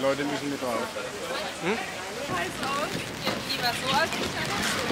Leute müssen mit raus. Hm? Lieber so als